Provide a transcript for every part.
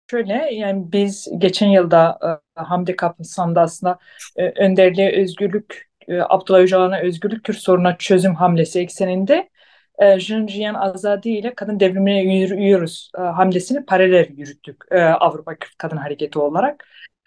Şöyle yani biz geçen yılda Hamdi Kapsam'da aslında önderliğe özgürlük, Abdullah Öcalan'a özgürlük Kürt sorununa çözüm hamlesi ekseninde Jin Jiyan Azadi ile kadın devrimine yürüyoruz hamlesini paralel yürüttük Avrupa Kürt Kadın Hareketi olarak.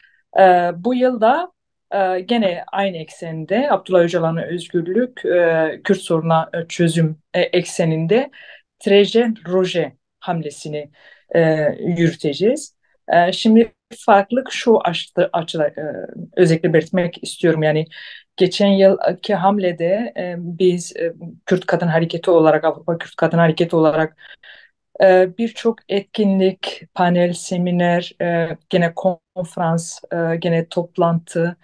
Bu yılda gene aynı eksende Abdullah Öcalan'a özgürlük, Kürt sorununa çözüm ekseninde Treje Roje hamlesini yürüteceğiz. Şimdi farklılık şu açıda özellikle belirtmek istiyorum. Yani geçen yılki hamlede biz Kürt Kadın Hareketi olarak, Avrupa Kürt Kadın Hareketi olarak birçok etkinlik, panel, seminer, gene konferans, gene toplantı,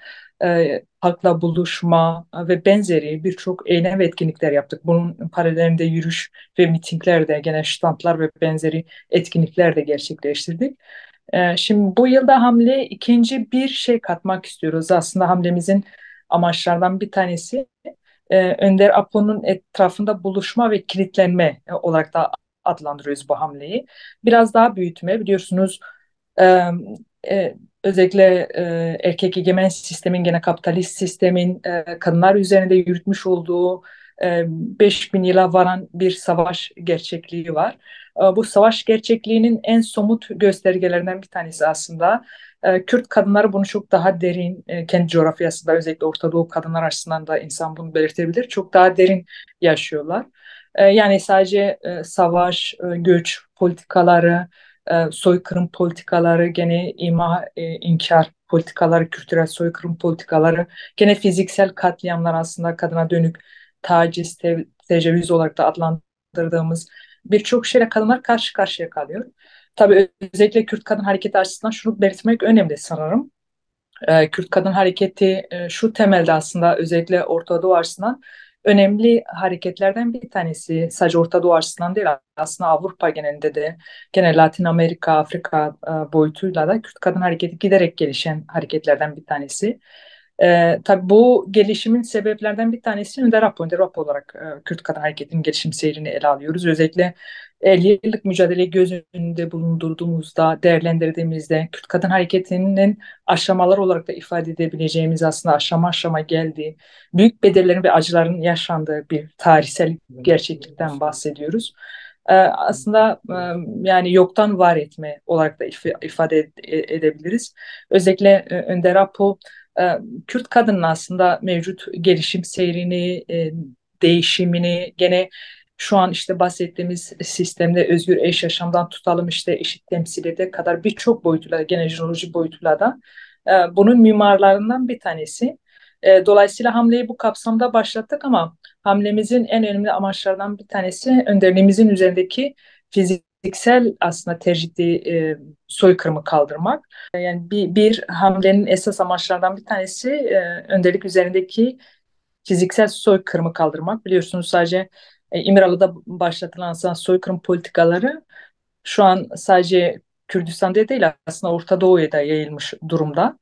halkla buluşma ve benzeri birçok eylem ve etkinlikler yaptık. Bunun paralelinde yürüyüş ve mitingler de, gene standlar ve benzeri etkinlikler de gerçekleştirdik. Şimdi bu yılda hamle ikinci bir şey katmak istiyoruz. Aslında hamlemizin amaçlardan bir tanesi Önder Apo'nun etrafında buluşma ve kilitlenme olarak da adlandırıyoruz bu hamleyi. Biraz daha büyütme biliyorsunuz e, özellikle erkek egemen sistemin gene kapitalist sistemin kadınlar üzerinde yürütmüş olduğu 5000 yıla varan bir savaş gerçekliği var. Bu savaş gerçekliğinin en somut göstergelerinden bir tanesi aslında Kürt kadınları bunu çok daha derin kendi coğrafyasında özellikle Orta Doğu kadınlar açısından da insan bunu belirtebilir. Çok daha derin yaşıyorlar. Yani sadece savaş, göç politikaları, soykırım politikaları, gene inkar politikaları, kültürel soykırım politikaları, gene fiziksel katliamlar aslında kadına dönük taciz, tecavüz olarak da adlandırdığımız birçok şeyle kadınlar karşı karşıya kalıyor. Tabii özellikle Kürt Kadın Hareketi açısından şunu belirtmek önemli sanırım. Kürt Kadın Hareketi şu temelde aslında özellikle Orta Doğu açısından önemli hareketlerden bir tanesi. Sadece Orta Doğu açısından değil aslında Avrupa genelinde de gene Latin Amerika, Afrika boyutuyla da Kürt Kadın Hareketi giderek gelişen hareketlerden bir tanesi. Tabii bu gelişimin sebeplerden bir tanesi Önder Apo olarak Kürt Kadın Hareketi'nin gelişim seyrini ele alıyoruz. Özellikle 50 yıllık mücadeleyi göz önünde bulundurduğumuzda, değerlendirdiğimizde Kürt Kadın Hareketi'nin aşamalar olarak da ifade edebileceğimiz aslında aşama aşama geldiği, büyük bedellerin ve acıların yaşandığı bir tarihsel gerçeklikten bahsediyoruz. Aslında yani yoktan var etme olarak da ifade edebiliriz. Özellikle Önder Apo Kürt kadının aslında mevcut gelişim seyrini, değişimini gene şu an işte bahsettiğimiz sistemde özgür eş yaşamdan tutalım işte eşit temsiliyete kadar birçok boyutuyla gene jenoloji boyutuyla da bunun mimarlarından bir tanesi. Dolayısıyla hamleyi bu kapsamda başlattık ama hamlemizin en önemli amaçlarından bir tanesi önderliğimizin üzerindeki fiziksel aslında tercihli soykırımı kaldırmak. Yani bir hamlenin esas amaçlardan bir tanesi önderlik üzerindeki fiziksel soykırımı kaldırmak. Biliyorsunuz sadece İmralı'da başlatılan aslında soykırım politikaları şu an sadece Kürdistan'da değil aslında Orta Doğu'ya da yayılmış durumda.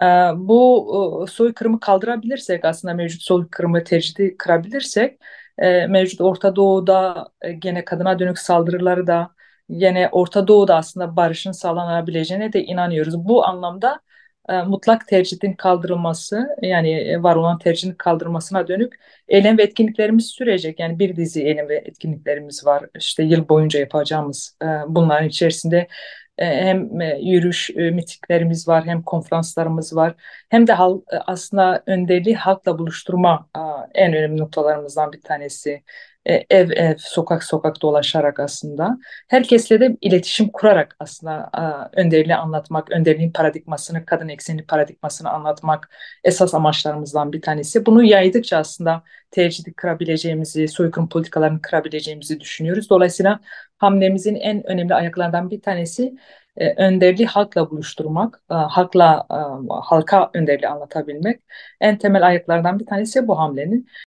Bu soykırımı kaldırabilirsek aslında mevcut soykırımı tercihli kırabilirsek mevcut Orta Doğu'da gene kadına dönük saldırıları da gene Orta Doğu'da aslında barışın sağlanabileceğine de inanıyoruz. Bu anlamda mutlak tercihin kaldırılması yani var olan tercihin kaldırılmasına dönük eylem ve etkinliklerimiz sürecek. Yani bir dizi eylem ve etkinliklerimiz var. İşte yıl boyunca yapacağımız bunların içerisinde hem yürüyüş, mitinglerimiz var, hem konferanslarımız var. Hem de aslında önderliği halkla buluşturma en önemli noktalarımızdan bir tanesi. Ev ev, sokak sokak dolaşarak aslında herkesle de iletişim kurarak aslında önderliği anlatmak, önderliğin paradigmasını, kadın eksenli paradigmasını anlatmak esas amaçlarımızdan bir tanesi. Bunu yaydıkça aslında tercihli kırabileceğimizi, soykırım politikalarını kırabileceğimizi düşünüyoruz. Dolayısıyla hamlemizin en önemli ayaklarından bir tanesi önderliği halkla buluşturmak, halka önderliği anlatabilmek. En temel ayaklardan bir tanesi bu hamlenin.